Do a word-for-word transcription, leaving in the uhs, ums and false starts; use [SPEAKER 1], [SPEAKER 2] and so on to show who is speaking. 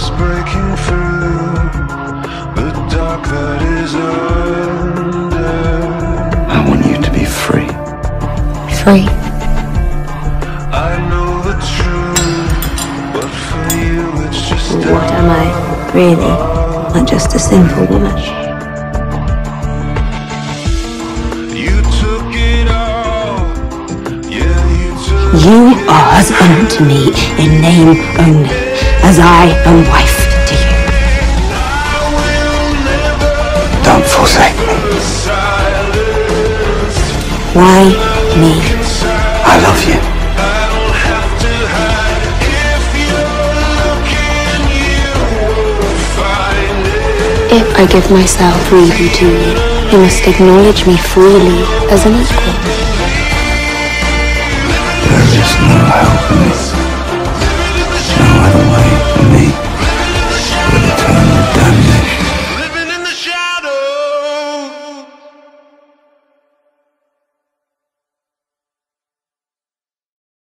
[SPEAKER 1] just breaking through the dark that is under.
[SPEAKER 2] I want you to be free.
[SPEAKER 3] Free.
[SPEAKER 1] I know the truth, but for you it's just
[SPEAKER 3] What am I, really? Not just a sinful woman.
[SPEAKER 1] You took it all. Yeah, you took
[SPEAKER 3] You are husband to me in name only, as I am wife to you.
[SPEAKER 2] Don't forsake me.
[SPEAKER 3] Why me?
[SPEAKER 2] I love you.
[SPEAKER 3] If I give myself freely to you, you must acknowledge me freely as an equal.